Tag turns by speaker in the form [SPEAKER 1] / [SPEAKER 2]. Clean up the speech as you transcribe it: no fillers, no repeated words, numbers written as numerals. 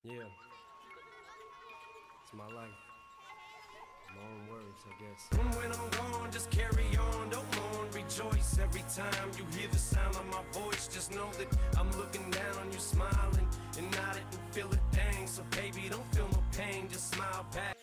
[SPEAKER 1] Yeah, it's my life. My own words, I guess.
[SPEAKER 2] When I'm gone, just carry on, don't mourn, rejoice. Every time you hear the sound of my voice, just know that I'm looking down on you, smiling and nodding and feel a dang. So baby, don't feel no pain, just smile back.